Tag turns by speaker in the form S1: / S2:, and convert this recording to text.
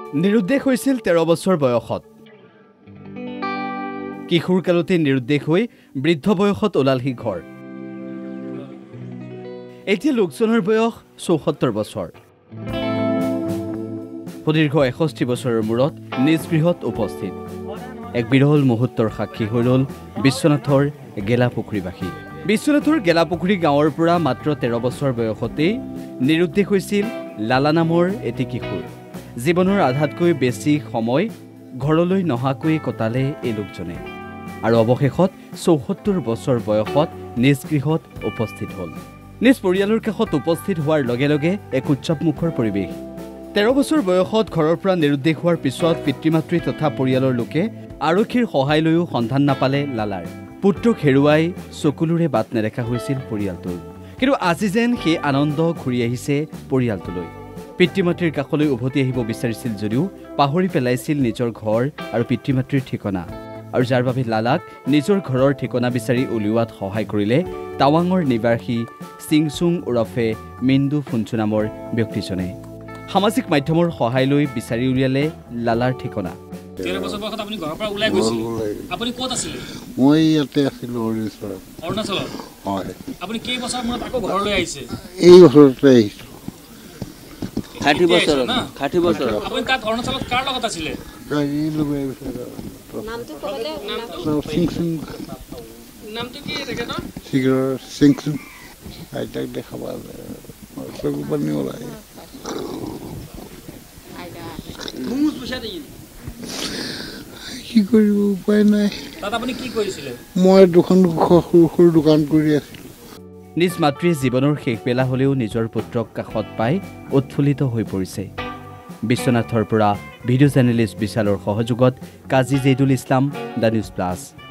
S1: নিৰুদ্দেশ হৈছিল 13 বছৰ বয়সত কিশোৰ কালতে নিৰুদ্দেশ হৈ বৃদ্ধ বয়সত ওলালহি ঘৰ এতিয়া লোকজনৰ বয়স ৭৪ বছৰ সুদীৰ্ঘ ৬১ বছৰৰ মূৰত নিজ গৃহত উপস্থিত এক বিৰল মুহূৰ্তৰ সাক্ষী হৈ ৰ'ল বিশ্বনাথৰ গেলাপুখুৰীবাসী বিশ্বনাথৰ গেলাপুখুৰী গাঁৱৰ পৰা মাত্ৰ 13 বছৰ বয়সতেই নিৰুদ্দেশ হৈছিল লালা নামৰ এটি কিশোৰ জীৱনৰ আধাতকৈ বেছি সময় ঘৰলৈ নহাকৈ কটালে এই লোকজনে আৰু অৱশেষত ৭৪ বছৰ বয়সত নিজ গৃহত উপস্থিত হ'ল নিজ পৰিয়ালৰ কাষত উপস্থিত হোৱাৰ লগে লগে এক উৎসৱমুখৰ পৰিৱেশ 13 বছৰ বয়সত ঘৰৰ পৰা নিৰুদ্দেশ হোৱাৰ পিছত পিতৃ-মাতৃ তথা পৰিয়ালৰ লোকে আৰক্ষীৰ সহায় লৈও সন্ধান নাপালে লালাৰ পুত্ৰক হেৰুৱাই চকুলোৰে বাট নেদেখা হৈছিল পৰিয়ালটোৰ কিন্তু আজি যেন সেই আনন্দ ঘূৰি আহিছে পৰিয়ালটোলৈ পিতৃ-মাতৃৰ কাষলৈ উভতি আহিব বিচাৰিছিল যদিও পাহৰি পেলাইছিল নিজৰ ঘৰ আৰু পিতৃ-মাতৃৰ ঠিকনা আৰু যাৰ বাবে লালাক নিজৰ ঘৰৰ ঠিকনা বিচাৰি উলিওৱাত সহায় কৰিলে টাৱাঙৰ নিবাসী সিংচুং ওৰফে মিন্দু ফুঞ্চু নামৰ ব্যক্তিজনে সামাজিক মাধ্যমৰ সহায় লৈ বিচাৰি উলিয়ালে লালাৰ ঠিকনা
S2: 13 বছৰ বয়সত আপুনি ঘৰৰ পৰা ওলাই গৈছিল আপুনি ক'ত আছিল
S3: মই ইয়াতে আছিল
S2: অৰুণাচলত
S3: হয়
S2: আপুনি কেই বছৰ মূৰত আকৌ ঘৰলৈ আহিছে
S3: এই বছৰতে আহিছো
S2: 60 বছৰ আপুনি তাত অৰুণাচলত কাৰ লগত আছিল
S3: গাড়ী লগাই
S4: নামটো ক'বলে
S3: সিংচুং
S2: নামটো কি তেখেত
S3: সিংচুং আইতাক দেখাবা চকু পানী ওলাই কি কৰিব উপায় নাই
S2: তাত আপুনি কি কৰিছিলে
S3: মই সৰু দোকান কৰি আছিলোঁ
S1: নিজ মাতৃৰ জীৱনৰ শেষ বেলা হ'লেও নিজৰ পুত্ৰক কাষত পাই উৎফুল্লিত হৈ পৰিছে বিশ্বনাথৰ পৰা ভিডিঅ' জাৰ্নেলিষ্ট বিশালৰ সহযোগত Kazi Zeidul Islam the news plus